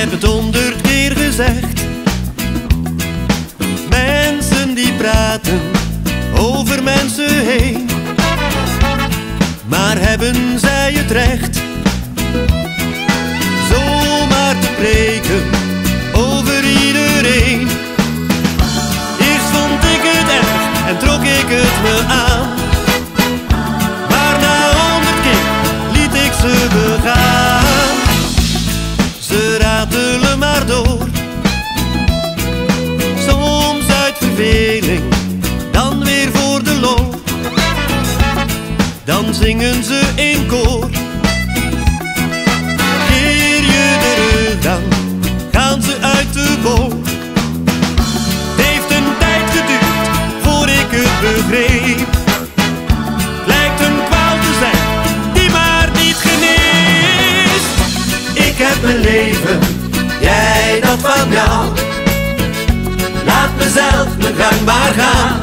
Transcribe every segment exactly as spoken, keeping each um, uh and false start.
heb het honderd keer gezegd. Mensen die praten over mensen heen, maar hebben zij het recht zomaar te spreken over iedereen? Eerst vond ik het erg en trok ik het me aan, maar na honderd keer liet ik ze begaan. Ze ratelen maar door, soms uit verveling, dan weer voor de lol. Dan zingen ze in koor. Keer je de rug aan, gaan ze uit de bol. Het heeft een tijd geduurd voor ik het begreep. Lijkt een kwaal te zijn die maar niet geneest. Ik heb mijn leven, jij dat van jou. Laat mezelf mijn gang maar gaan.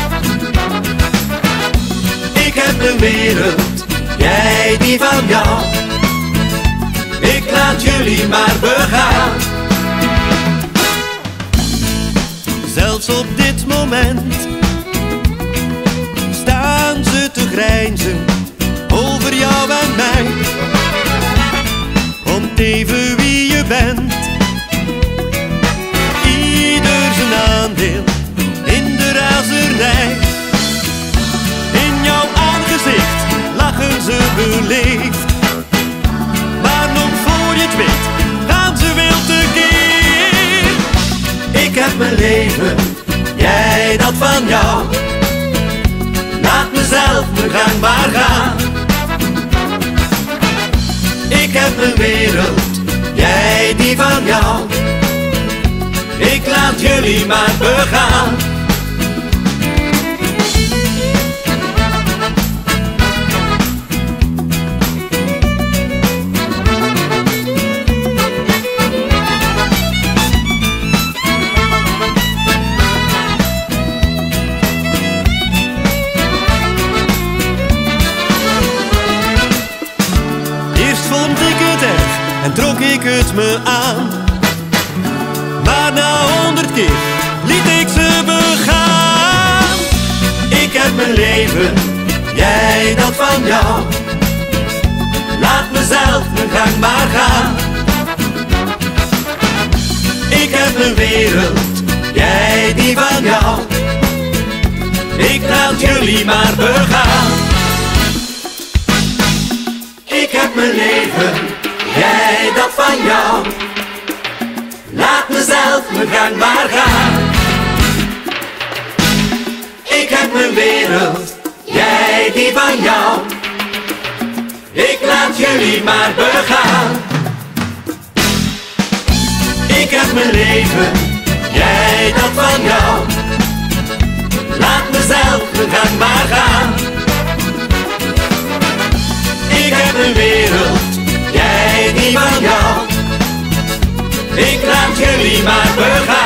Ik heb mijn wereld, jij die van jou. Ik laat jullie maar begaan. Zelfs op dit moment staan ze te grijnzen over jou en mij. Om even wie je bent, ieder zijn aandeel in de razernij. In jouw aangezicht lachen ze beleefd, maar nog voor je het weet gaan ze wild tekeer. Ik heb mijn leven, jij dat van jou. Laat mezelf mijn gang maar gaan. Ik heb mijn wereld, jij die van jou. Ik laat jullie maar begaan. Vond ik het erg en trok ik het me aan, maar na honderd keer liet ik ze begaan. Ik heb mijn leven, jij dat van jou. Laat mezelf mijn gang maar gaan. Ik heb mijn wereld, jij die van jou. Ik laat jullie maar begaan. Ik heb mijn leven, jij dat van jou. Laat mezelf mijn gang maar gaan. Ik heb mijn wereld, jij die van jou. Ik laat jullie maar begaan. Ik heb mijn leven, jij dat van jou. Laat mezelf mijn gang maar gaan. Ik heb een wereld, jij die van jou. Ik laat jullie maar begaan.